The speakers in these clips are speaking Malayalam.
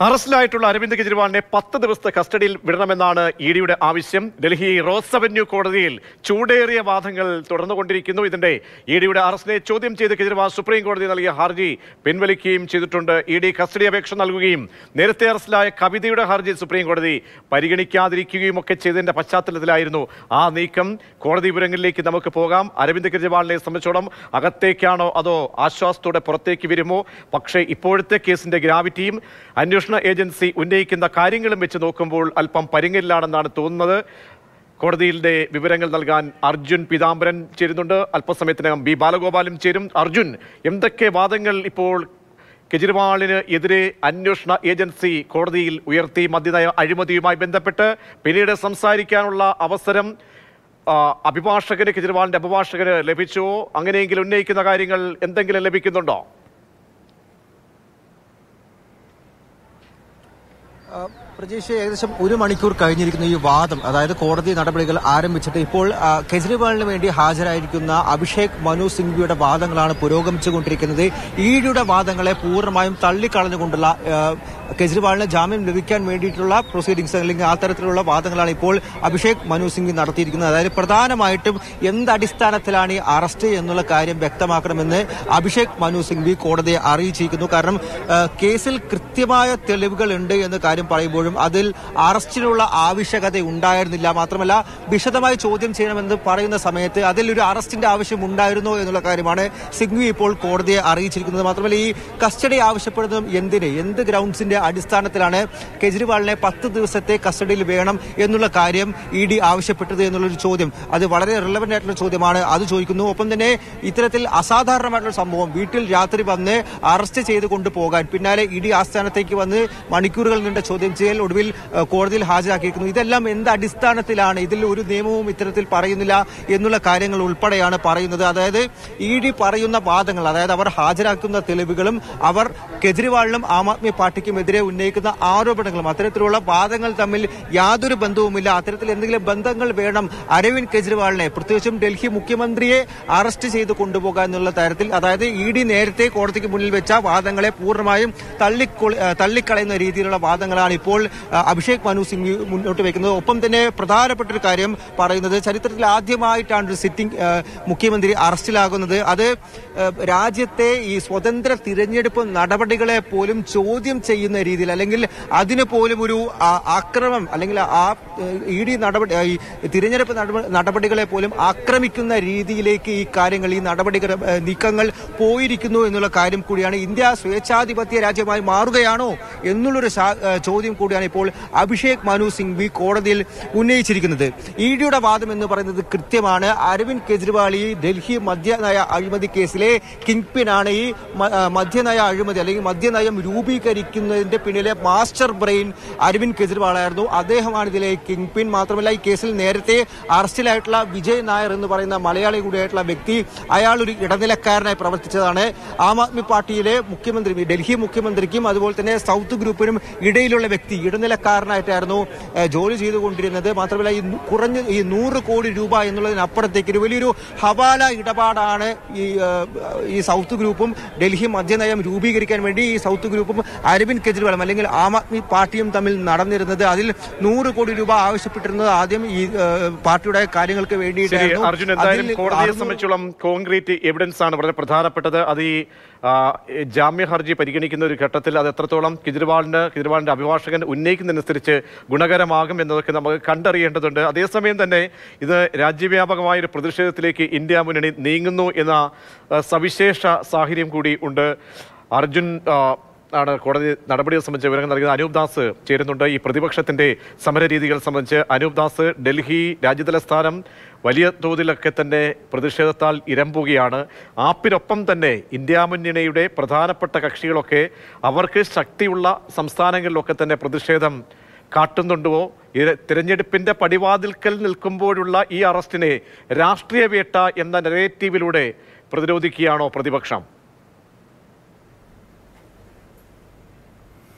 അറസ്റ്റിലായിട്ടുള്ള അരവിന്ദ് കെജ്രിവാളിനെ 10 ദിവസത്തെ കസ്റ്റഡിയിൽ വിടണമെന്നാണ് ഇഡിയുടെ ആവശ്യം. ഡൽഹി റോസ് അവന്യൂ കോടതിയിൽ ചൂടേറിയ വാദങ്ങൾ തുടർന്നുകൊണ്ടിരിക്കുന്നു. ഇതിന്റെ ഇഡിയുടെ അറസ്റ്റിനെ ചോദ്യം ചെയ്ത് കെജ്രിവാൾ സുപ്രീം കോടതി നൽകിയ ഹർജി പിൻവലിക്കുകയും ചെയ്തിട്ടുണ്ട്. ഇഡി കസ്റ്റഡി അപേക്ഷ നൽകുകയും നേരത്തെ അറസ്റ്റിലായ കവിതയുടെ ഹർജി സുപ്രീം കോടതി പരിഗണിക്കാതിരിക്കുകയും ഒക്കെ ചെയ്തതിന്റെ പശ്ചാത്തലത്തിലായിരുന്നു ആ നീക്കം. കോടതി വിവരങ്ങളിലേക്ക് നമുക്ക് പോകാം. അരവിന്ദ് കെജ്രിവാളിനെ സംബന്ധിച്ചോളം അകത്തേക്കാണോ അതോ ആശ്വാസത്തോടെ പുറത്തേക്ക് വരുമോ? പക്ഷേ ഇപ്പോഴത്തെ കേസിന്റെ ഗ്രാവിറ്റിയും അന്വേഷണ ഏജൻസി ഉന്നയിക്കുന്ന കാര്യങ്ങളും വെച്ച് നോക്കുമ്പോൾ അല്പം പരുങ്ങലിലാണെന്നാണ് തോന്നുന്നത്. കോടതിയിലെ വിവരങ്ങൾ നൽകാൻ അർജുൻ പീതാംബരൻ ചേരുന്നുണ്ട്. അല്പസമയത്തിനകം ബി ബാലഗോപാലും ചേരും. അർജുൻ, എന്തൊക്കെ വാദങ്ങൾ ഇപ്പോൾ കെജ്രിവാളിന് എതിരെ അന്വേഷണ ഏജൻസി കോടതിയിൽ ഉയർത്തി? മദ്യനയ അഴിമതിയുമായി ബന്ധപ്പെട്ട് പിന്നീട് സംസാരിക്കാനുള്ള അവസരം അഭിഭാഷകന്, കെജ്രിവാളിന്റെ അഭിഭാഷകന് ലഭിച്ചോ? അങ്ങനെയെങ്കിൽ ഉന്നയിക്കുന്ന കാര്യങ്ങൾ എന്തെങ്കിലും ലഭിക്കുന്നുണ്ടോ? പ്രജീഷ്, ഏകദേശം 1 മണിക്കൂർ കഴിഞ്ഞിരിക്കുന്ന ഈ വാദം, അതായത് കോടതി നടപടികൾ ആരംഭിച്ചിട്ട് ഇപ്പോൾ കെജ്രിവാളിന് വേണ്ടി ഹാജരായിരിക്കുന്ന അഭിഷേക് മനു സിംഗ്വിയുടെ വാദങ്ങളാണ് പുരോഗമിച്ചുകൊണ്ടിരിക്കുന്നത്. ഇഡിയുടെ വാദങ്ങളെ പൂർണ്ണമായും തള്ളിക്കളഞ്ഞുകൊണ്ടുള്ള കെജ്രിവാളിന് ജാമ്യം ലഭിക്കാൻ വേണ്ടിയിട്ടുള്ള പ്രൊസീഡിംഗ്സ് അല്ലെങ്കിൽ ആ തരത്തിലുള്ള വാദങ്ങളാണ് ഇപ്പോൾ അഭിഷേക് മനു സിംഗ്വി നടത്തിയിരിക്കുന്നത്. അതായത് പ്രധാനമായിട്ടും എന്തടിസ്ഥാനത്തിലാണ് ഈ അറസ്റ്റ് എന്നുള്ള കാര്യം വ്യക്തമാക്കണമെന്ന് അഭിഷേക് മനു സിംഗ്വി കോടതിയെ അറിയിച്ചിരിക്കുന്നു. കാരണം കേസിൽ കൃത്യമായ തെളിവുകൾ ഉണ്ട് എന്ന കാര്യം പറയുമ്പോഴും അതിൽ അറസ്റ്റിനുള്ള ആവശ്യകത ഉണ്ടായിരുന്നില്ല. മാത്രമല്ല, വിശദമായി ചോദ്യം ചെയ്യണമെന്ന് പറയുന്ന സമയത്ത് അതിൽ ഒരു അറസ്റ്റിന്റെ ആവശ്യം ഉണ്ടായിരുന്നോ എന്നുള്ള കാര്യമാണ് സിംഗ്വി ഇപ്പോൾ കോടതിയെ അറിയിച്ചിരിക്കുന്നത്. മാത്രമല്ല, ഈ കസ്റ്റഡി ആവശ്യപ്പെടുന്നതും എന്ത് ഗ്രൗണ്ട്സിന്റെ അടിസ്ഥാനത്തിലാണ് കെജ്രിവാളിനെ 10 ദിവസത്തെ കസ്റ്റഡിയിൽ വേണം എന്നുള്ള കാര്യം ഇഡി ആവശ്യപ്പെട്ടത് എന്നുള്ളൊരു ചോദ്യം, അത് വളരെ റിലവന്റ് ആയിട്ടുള്ള ചോദ്യമാണ്. അത് ചോദിക്കുന്നു. ഒപ്പം തന്നെ ഇത്തരത്തിൽ അസാധാരണമായിട്ടുള്ള സംഭവം, വീട്ടിൽ രാത്രി വന്ന് അറസ്റ്റ് ചെയ്ത് കൊണ്ടുപോകാൻ പിന്നാലെ ഇഡി ആസ്ഥാനത്തേക്ക് വന്ന് മണിക്കൂറുകൾ നീണ്ട ചോദ്യം ചെയ്യൽ ഒടുവിൽ കോടതിയിൽ ഹാജരാക്കിയിരിക്കുന്നു. ഇതെല്ലാം എന്ത് അടിസ്ഥാനത്തിലാണ്? ഇതിൽ ഒരു നിയമവും ഇത്തരത്തിൽ പറയുന്നില്ല എന്നുള്ള കാര്യങ്ങൾ ഉൾപ്പെടെയാണ് പറയുന്നത്. അതായത് ഇഡി പറയുന്ന വാദങ്ങൾ, അതായത് അവർ ഹാജരാക്കുന്ന തെളിവുകളും അവർ കെജ്രിവാളിനും ആം ആദ്മി പാർട്ടിക്കും എതിരെ ഉന്നയിക്കുന്ന ആരോപണങ്ങളും, അത്തരത്തിലുള്ള വാദങ്ങൾ തമ്മിൽ യാതൊരു ബന്ധവുമില്ല. അത്തരത്തിൽ എന്തെങ്കിലും ബന്ധങ്ങൾ വേണം അരവിന്ദ് കെജ്രിവാളിനെ, പ്രത്യേകിച്ചും ഡൽഹി മുഖ്യമന്ത്രിയെ അറസ്റ്റ് ചെയ്ത് കൊണ്ടുപോകാൻ എന്നുള്ള തരത്തിൽ. അതായത് ഇഡി നേരത്തെ കോടതിക്ക് മുന്നിൽ വെച്ച വാദങ്ങളെ പൂർണ്ണമായും തള്ളിക്കളയുന്ന രീതിയിലുള്ള വാദങ്ങളാണ് ഇപ്പോൾ അഭിഷേക് മനു സിംഗ്വി മുന്നോട്ട് വയ്ക്കുന്നത്. ഒപ്പം തന്നെ പ്രധാനപ്പെട്ട ഒരു കാര്യം പറയുന്നത്, ചരിത്രത്തിൽ ആദ്യമായിട്ടാണ് ഒരു സിറ്റിംഗ് മുഖ്യമന്ത്രി അറസ്റ്റിലാകുന്നത്. അത് രാജ്യത്തെ ഈ സ്വതന്ത്ര തിരഞ്ഞെടുപ്പ് നടപടികളെ പോലും ചോദ്യം ചെയ്യുന്ന രീതിയിൽ, അല്ലെങ്കിൽ അതിന് പോലും ഒരു ആക്രമണം, അല്ലെങ്കിൽ ആ ഇഡി തിരഞ്ഞെടുപ്പ് നടപടികളെ പോലും ആക്രമിക്കുന്ന രീതിയിലേക്ക് ഈ കാര്യങ്ങൾ, ഈ നടപടികൾ, നീക്കങ്ങൾ പോയിരിക്കുന്നു എന്നുള്ള കാര്യം കൂടിയാണ്. ഇന്ത്യ സ്വേച്ഛാധിപത്യ രാജ്യമായി മാറുകയാണോ എന്നുള്ളൊരു ചോദ്യം കൂടിയാണ് ഇപ്പോൾ അഭിഷേക് മനു സിംഗ്വി കോടതിയിൽ ഉന്നയിച്ചിരിക്കുന്നത്. ഇഡിയുടെ വാദം എന്ന് പറയുന്നത് കൃത്യമാണ്. അരവിന്ദ് കെജ്രിവാൾ ഈ ഡൽഹി മദ്യനയ അഴിമതി കേസിലെ കിങ് പിനാണ്. ഈ മദ്യനയ അഴിമതി അല്ലെങ്കിൽ മദ്യനയം രൂപീകരിക്കുന്നതിന്റെ പിന്നിലെ മാസ്റ്റർ ബ്രെയിൻ അരവിന്ദ് കെജ്രിവാൾ ആയിരുന്നു. അദ്ദേഹമാണ് ഇതിലെ കിങ് പിൻ. മാത്രമല്ല, ഈ കേസിൽ നേരത്തെ അറസ്റ്റിലായിട്ടുള്ള വിജയ് നായർ എന്ന് പറയുന്ന മലയാളി കൂടിയായിട്ടുള്ള വ്യക്തി, അയാൾ ഒരു ഇടനിലക്കാരനായി പ്രവർത്തിച്ചതാണ്. ആം ആദ്മി പാർട്ടിയിലെ മുഖ്യമന്ത്രി, ഡൽഹി മുഖ്യമന്ത്രിക്കും അതുപോലെ തന്നെ സൗത്ത് ഗ്രൂപ്പിനും ഇടയിലുള്ള വ്യക്തി ഇടനിലക്കാരനായിട്ടായിരുന്നു ജോലി ചെയ്തുകൊണ്ടിരുന്നത്. മാത്രമല്ല, ഈ 100 കോടി രൂപ എന്നുള്ളതിനപ്പുറത്തേക്ക് ഒരു വലിയൊരു ഹവാല ഇടപാടാണ് ഈ സൗത്ത് ഗ്രൂപ്പും ഡൽഹി മദ്യനയം രൂപീകരിക്കാൻ വേണ്ടി ഈ സൗത്ത് ഗ്രൂപ്പും അരവിന്ദ് കെജ്രിവാളും അല്ലെങ്കിൽ ആം ആദ്മി പാർട്ടിയും തമ്മിൽ നടന്നിരുന്നത്. അതിൽ 100 കോടി രൂപ ആവശ്യപ്പെട്ടിരുന്നത് ആദ്യം ഈ പാർട്ടിയുടെ കാര്യങ്ങൾക്ക് വേണ്ടിയിട്ടായിരുന്നു. അർജുൻ, എന്തായാലും കോടതിയെ സംബന്ധിച്ചോളം കോൺക്രീറ്റ് എവിഡൻസ് ആണ് വളരെ പ്രധാനപ്പെട്ടത്. അത് ഈ ജാമ്യ ഹർജി പരിഗണിക്കുന്ന ഒരു ഘട്ടത്തിൽ അത് എത്രത്തോളം കെജ്രിവാളിന്റെ അഭിഭാഷകൻ ഉന്നയിക്കുന്നതനുസരിച്ച് ഗുണകരമാകും എന്നതൊക്കെ നമുക്ക് കണ്ടറിയേണ്ടതുണ്ട്. അതേസമയം തന്നെ ഇത് രാജ്യവ്യാപകമായ ഒരു പ്രതിഷേധത്തിലേക്ക് ഇന്ത്യ മുന്നണി നീങ്ങുന്നു എന്ന സവിശേഷ സാഹചര്യം കൂടി ഉണ്ട്. അർജുൻ ആണ് കോടതി നടപടിയെ സംബന്ധിച്ച് വിവരങ്ങൾ നൽകുന്നത്. അനൂപ് ദാസ് ചേരുന്നുണ്ട്. ഈ പ്രതിപക്ഷത്തിന്റെ സമരരീതികൾ സംബന്ധിച്ച് അനൂപ് ദാസ്, ഡൽഹി രാജ്യതലസ്ഥാനം വലിയ തോതിലൊക്കെ തന്നെ പ്രതിഷേധത്താൽ ഇരമ്പുകയാണ്. ആപ്പിനൊപ്പം തന്നെ ഇന്ത്യ മുന്നണിയുടെ പ്രധാനപ്പെട്ട കക്ഷികളൊക്കെ അവർക്ക് ശക്തിയുള്ള സംസ്ഥാനങ്ങളിലൊക്കെ തന്നെ പ്രതിഷേധം കാട്ടുന്നുണ്ടോ? തിരഞ്ഞെടുപ്പിന്റെ പടിവാതിൽക്കൽ നിൽക്കുമ്പോഴുള്ള ഈ അറസ്റ്റിനെ രാഷ്ട്രീയ വേട്ട എന്ന നെറേറ്റീവിലൂടെ പ്രതിരോധിക്കുകയാണോ പ്രതിപക്ഷം?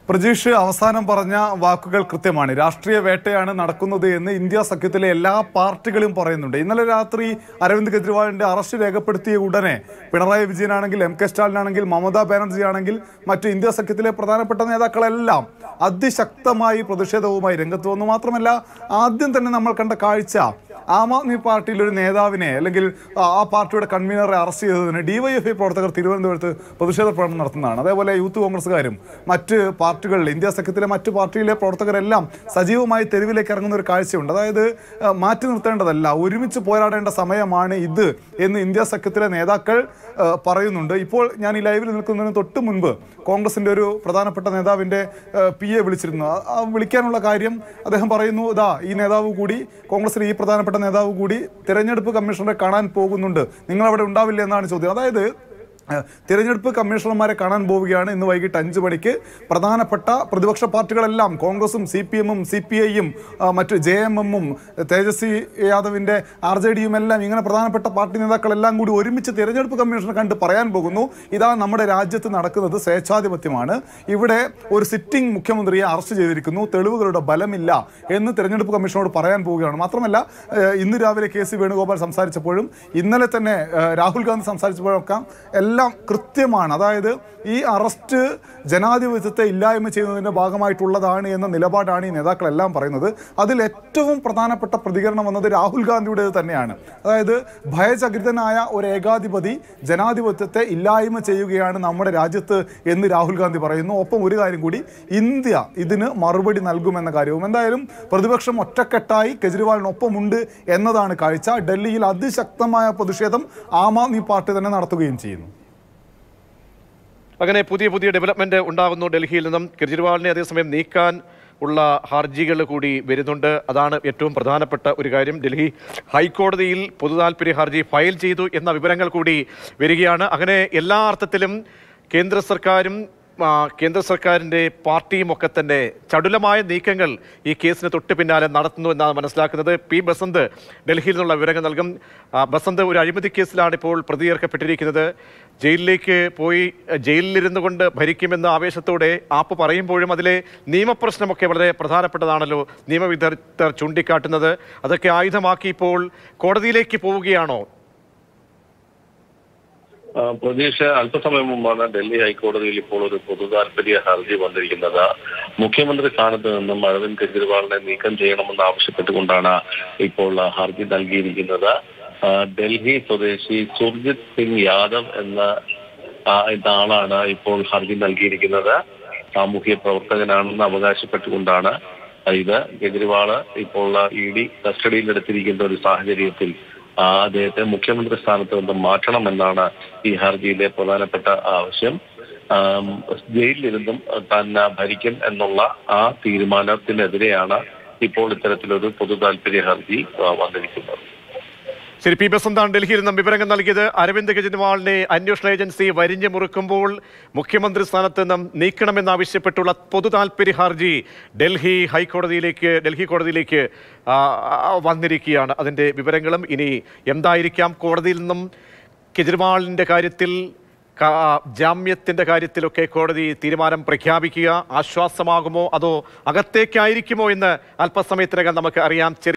പ്രജീഷ് അവസാനം പറഞ്ഞ വാക്കുകൾ കൃത്യമാണ്. രാഷ്ട്രീയ വേട്ടയാണ് നടക്കുന്നത് എന്ന് ഇന്ത്യ സഖ്യത്തിലെ എല്ലാ പാർട്ടികളും പറയുന്നുണ്ട്. ഇന്നലെ രാത്രി അരവിന്ദ് കെജ്രിവാളിന്റെ അറസ്റ്റ് രേഖപ്പെടുത്തിയ ഉടനെ പിണറായി വിജയനാണെങ്കിൽ, എം കെ സ്റ്റാലിനാണെങ്കിൽ, മമതാ ബാനർജി ആണെങ്കിൽ, മറ്റു ഇന്ത്യ സഖ്യത്തിലെ പ്രധാനപ്പെട്ട നേതാക്കളെല്ലാം അതിശക്തമായി പ്രതിഷേധവുമായി രംഗത്ത് വന്നു. മാത്രമല്ല, ആദ്യം തന്നെ നമ്മൾ കണ്ട കാഴ്ച ആം ആദ്മി പാർട്ടിയിലെ ഒരു നേതാവിനെ അല്ലെങ്കിൽ ആ പാർട്ടിയുടെ കൺവീനറെ അറസ്റ്റ് ചെയ്തതിന് ഡിവൈഎഫ്ഐ പ്രവർത്തകർ തിരുവനന്തപുരത്ത് പ്രതിഷേധ പ്രകടനം നടത്തുന്നതാണ്. അതേപോലെ യൂത്ത് കോൺഗ്രസ്സുകാരും മറ്റ് പാർട്ടികളിൽ, ഇന്ത്യ സഖ്യത്തിലെ മറ്റ് പാർട്ടിയിലെ പ്രവർത്തകരെല്ലാം സജീവമായി തെരുവിലേക്ക് ഇറങ്ങുന്ന ഒരു കാഴ്ചയുണ്ട്. അതായത് മാറ്റി നിർത്തേണ്ടതല്ല, ഒരുമിച്ച് പോരാടേണ്ട സമയമാണ് ഇത് എന്ന് ഇന്ത്യ സഖ്യത്തിലെ നേതാക്കൾ പറയുന്നുണ്ട്. ഇപ്പോൾ ഞാൻ ഈ ലൈവിൽ നിൽക്കുന്നതിന് തൊട്ട് മുൻപ് കോൺഗ്രസിന്റെ ഒരു പ്രധാനപ്പെട്ട നേതാവിന്റെ PA വിളിച്ചിരുന്നു. വിളിക്കാനുള്ള കാര്യം അദ്ദേഹം പറയുന്നു, ഇതാ ഈ നേതാവ് കൂടി, കോൺഗ്രസിലെ ഈ പ്രധാനപ്പെട്ട നേതാവ് കൂടി തിരഞ്ഞെടുപ്പ് കമ്മീഷണറെ കാണാൻ പോകുന്നുണ്ട്, നിങ്ങൾ അവിടെ ഉണ്ടാവില്ല എന്നാണ് ചോദ്യം. അതായത് തിരഞ്ഞെടുപ്പ് കമ്മീഷണർമാരെ കാണാൻ പോവുകയാണ് ഇന്ന് വൈകിട്ട് 5 മണിക്ക്. പ്രധാനപ്പെട്ട പ്രതിപക്ഷ പാർട്ടികളെല്ലാം, കോൺഗ്രസും CPM-ഉം CPI-യും മറ്റ് JMM-ഉം തേജസ്വി യാദവിന്റെ RJD-യും എല്ലാം, ഇങ്ങനെ പ്രധാനപ്പെട്ട പാർട്ടി നേതാക്കളെല്ലാം കൂടി ഒരുമിച്ച് തിരഞ്ഞെടുപ്പ് കമ്മീഷണറെ കണ്ട് പറയാൻ പോകുന്നു, ഇതാ നമ്മുടെ രാജ്യത്ത് നടക്കുന്നത് സ്വേച്ഛാധിപത്യമാണ്, ഇവിടെ ഒരു സിറ്റിംഗ് മുഖ്യമന്ത്രിയെ അറസ്റ്റ് ചെയ്തിരിക്കുന്നു, തെളിവുകളുടെ ബലമില്ല എന്ന് തിരഞ്ഞെടുപ്പ് കമ്മീഷനോട് പറയാൻ പോവുകയാണ്. മാത്രമല്ല, ഇന്ന് രാവിലെ KC വേണുഗോപാൽ സംസാരിച്ചപ്പോഴും ഇന്നലെ തന്നെ രാഹുൽ ഗാന്ധി സംസാരിച്ചപ്പോഴൊക്കെ എല്ലാം കൃത്യമാണ്. അതായത് ഈ അറസ്റ്റ് ജനാധിപത്യത്തെ ഇല്ലായ്മ ചെയ്യുന്നതിൻ്റെ ഭാഗമായിട്ടുള്ളതാണ് എന്ന നിലപാടാണ് ഈ നേതാക്കളെല്ലാം പറയുന്നത്. അതിൽ ഏറ്റവും പ്രധാനപ്പെട്ട പ്രതികരണം വന്നത് രാഹുൽ ഗാന്ധിയുടേത് തന്നെയാണ്. അതായത് ഭയചകിതനായ ഒരു ഏകാധിപതി ജനാധിപത്യത്തെ ഇല്ലായ്മ ചെയ്യുകയാണ് നമ്മുടെ രാജ്യത്ത് എന്ന് രാഹുൽ ഗാന്ധി പറയുന്നു. ഒപ്പം ഒരു കാര്യം കൂടി, ഇന്ത്യ ഇതിന് മറുപടി നൽകുമെന്ന കാര്യവും. എന്തായാലും പ്രതിപക്ഷം ഒറ്റക്കെട്ടായി കെജ്രിവാളിനൊപ്പമുണ്ട് എന്നതാണ് കാഴ്ച. ഡൽഹിയിൽ അതിശക്തമായ പ്രതിഷേധം ആം ആദ്മി പാർട്ടി തന്നെ നടത്തുകയും ചെയ്യുന്നു. അങ്ങനെ പുതിയ ഡെവലപ്മെന്റ് ഉണ്ടാകുന്നു ഡൽഹിയിൽ നിന്നും. കെജ്രിവാളിനെ അതേസമയം നീക്കാൻ ഉള്ള ഹർജികൾ കൂടി വരുന്നുണ്ട്. അതാണ് ഏറ്റവും പ്രധാനപ്പെട്ട ഒരു കാര്യം. ഡൽഹി ഹൈക്കോടതിയിൽ പൊതുതാൽപര്യ ഹർജി ഫയൽ ചെയ്തു എന്ന വിവരങ്ങൾ കൂടി വരികയാണ്. അങ്ങനെ എല്ലാ അർത്ഥത്തിലും കേന്ദ്ര സർക്കാരിൻ്റെ പാർട്ടിയും ഒക്കെ തന്നെ ചടുലമായ നീക്കങ്ങൾ ഈ കേസിന് തൊട്ട് പിന്നാലെ നടത്തുന്നു എന്നാണ് മനസ്സിലാക്കുന്നത്. P. ബസന്ത് ഡൽഹിയിൽ നിന്നുള്ള വിവരങ്ങൾ നൽകും. ബസന്ത്, ഒരു അഴിമതി കേസിലാണ് ഇപ്പോൾ പ്രതി ചേർക്കപ്പെട്ടിരിക്കുന്നത്. ജയിലിലേക്ക് പോയി ജയിലിലിരുന്നു കൊണ്ട് ഭരിക്കുമെന്ന ആവേശത്തോടെ ആപ്പ് പറയുമ്പോഴും അതിലെ നിയമപ്രശ്നമൊക്കെ വളരെ പ്രധാനപ്പെട്ടതാണല്ലോ നിയമവിദഗ്ധർ ചൂണ്ടിക്കാട്ടുന്നത്. അതൊക്കെ ആയുധമാക്കി ഇപ്പോൾ കോടതിയിലേക്ക് പോവുകയാണോ? പ്രതീക്ഷ, അല്പസമയം മുമ്പാണ് ഡൽഹി ഹൈക്കോടതിയിൽ ഇപ്പോൾ ഒരു പൊതു താൽപര്യ ഹർജി വന്നിരിക്കുന്നത്. മുഖ്യമന്ത്രി സ്ഥാനത്ത് നിന്നും അരവിന്ദ് കെജ്രിവാളിനെ നീക്കം ചെയ്യണമെന്ന് ആവശ്യപ്പെട്ടുകൊണ്ടാണ് ഇപ്പോൾ ഹർജി നൽകിയിരിക്കുന്നത്. ഡൽഹി സ്വദേശി സുർജിത് സിംഗ് യാദവ് എന്ന ആളാണ് ഇപ്പോൾ ഹർജി നൽകിയിരിക്കുന്നത്. സാമൂഹ്യ പ്രവർത്തകനാണെന്ന് അവകാശപ്പെട്ടുകൊണ്ടാണ് ഇത്. കെജ്രിവാള് ഇപ്പോൾ ED കസ്റ്റഡിയിലെടുത്തിരിക്കുന്ന ഒരു സാഹചര്യത്തിൽ അദ്ദേഹത്തെ മുഖ്യമന്ത്രി സ്ഥാനത്ത് നിന്ന് മാറ്റണമെന്നാണ് ഈ ഹർജിയിലെ പ്രധാനപ്പെട്ട ആവശ്യം. ജയിലിലിരുന്നും തന്നെ ഭരിക്കും എന്നുള്ള ആ തീരുമാനത്തിനെതിരെയാണ് ഇപ്പോൾ ഇത്തരത്തിലൊരു പൊതു താൽപര്യ ഹർജി വന്നിരിക്കുന്നത്. ശരി, P. ബസന്താണ് ഡൽഹിയിൽ നിന്നും വിവരങ്ങൾ നൽകിയത്. അരവിന്ദ് കെജ്രിവാളിനെ അന്വേഷണ ഏജൻസി വരിഞ്ഞു മുറുക്കുമ്പോൾ മുഖ്യമന്ത്രി സ്ഥാനത്ത് നിന്നും നീക്കണമെന്നാവശ്യപ്പെട്ടുള്ള പൊതു താൽപര്യ ഹർജി ഡൽഹി കോടതിയിലേക്ക് വന്നിരിക്കുകയാണ്. അതിൻ്റെ വിവരങ്ങളും ഇനി എന്തായിരിക്കാം, കോടതിയിൽ നിന്നും കെജ്രിവാളിൻ്റെ കാര്യത്തിൽ, ജാമ്യത്തിൻ്റെ കാര്യത്തിലൊക്കെ കോടതി തീരുമാനം പ്രഖ്യാപിക്കുക ആശ്വാസമാകുമോ അതോ അകത്തേക്കായിരിക്കുമോ എന്ന് അല്പസമയത്തിനകം നമുക്ക് അറിയാം.